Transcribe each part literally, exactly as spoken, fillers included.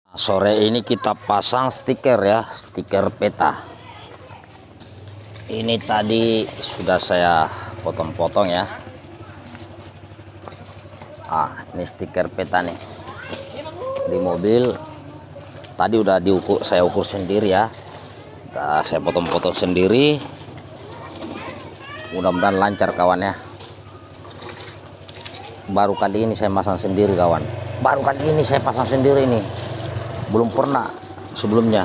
Sore ini kita pasang stiker ya, stiker peta. Ini tadi sudah saya potong-potong ya. Ah, ini stiker peta nih di mobil. Tadi udah diukur, saya ukur sendiri ya. Nah, saya potong-potong sendiri. Mudah-mudahan lancar kawan ya. Baru kali ini saya pasang sendiri kawan. Baru kali ini saya pasang sendiri nih. Belum pernah sebelumnya.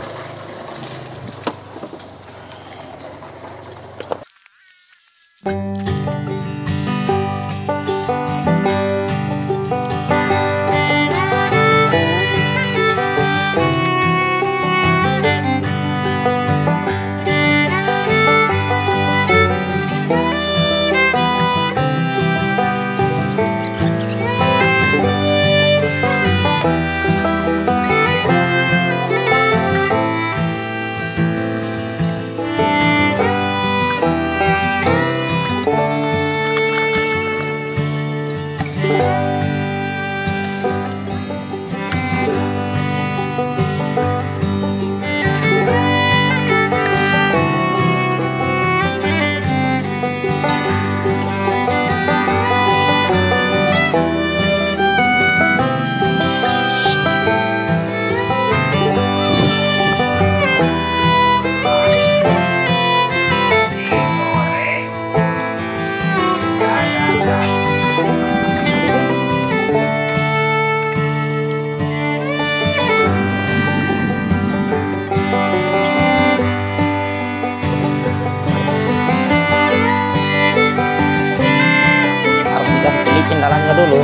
Dalamnya dulu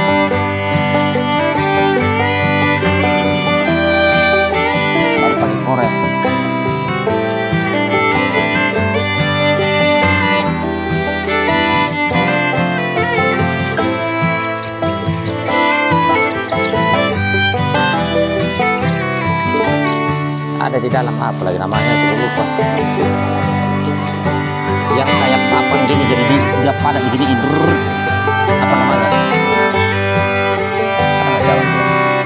baru pakai korek. Ada di dalam apa lagi namanya itu lupa, yang kayak papan gini, jadi di dia padat begini, apa namanya, karena dalamnya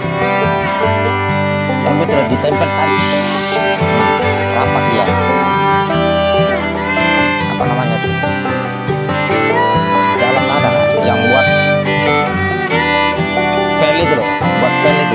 yang betul ditempel tarik rapat dia, apa namanya tuh, dalam ada yang buat pel itu loh, buat pel itu.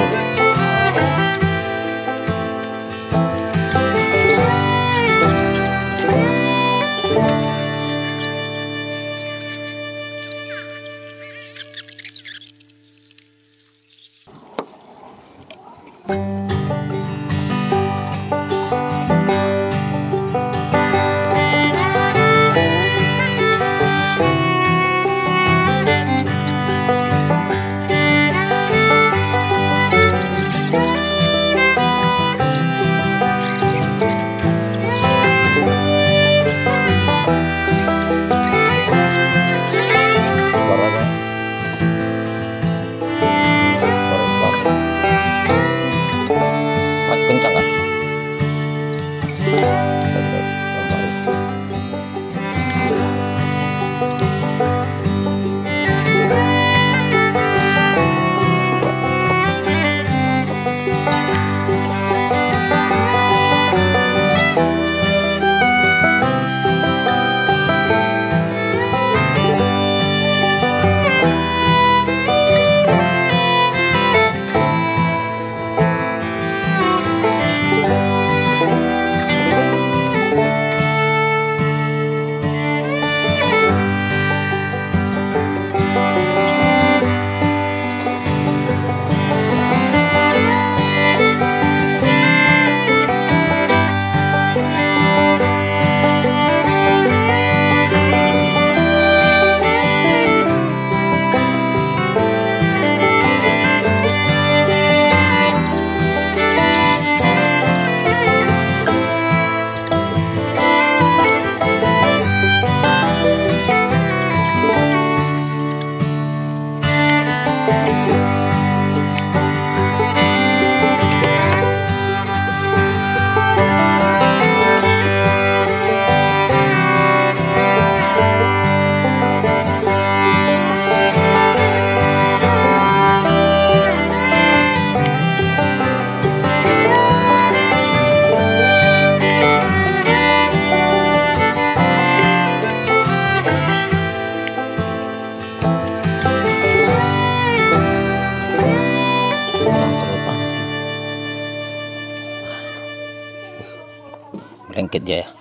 lengket dia ya.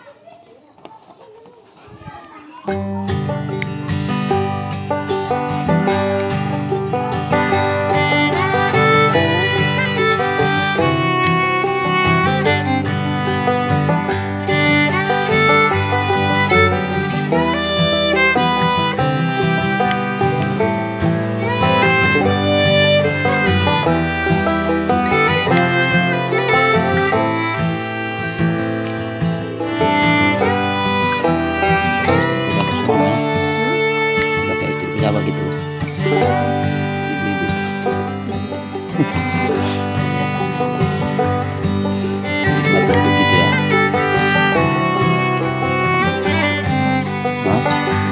Apa gitu ibu-ibu betul begitu ya. Hah?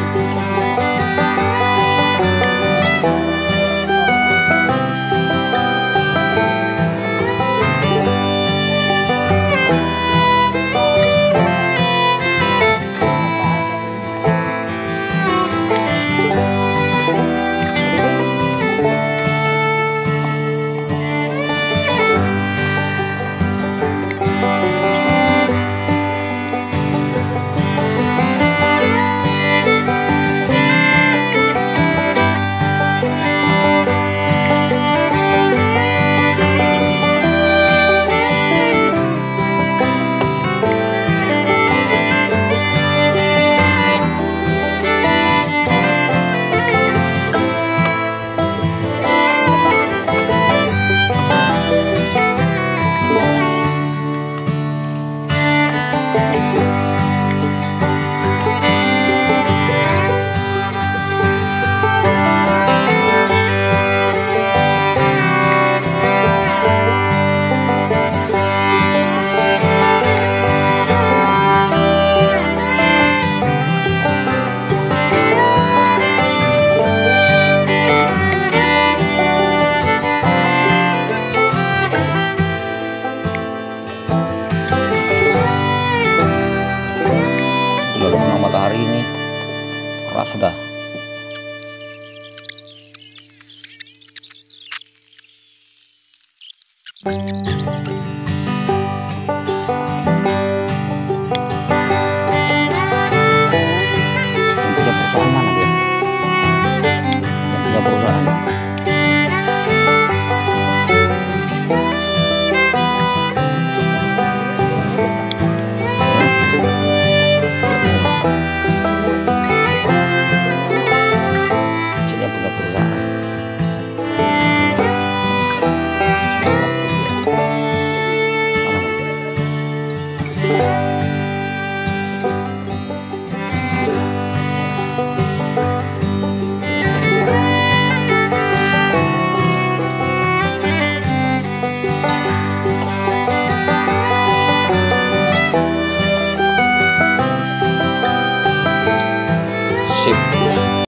Matahari ini keras sudah.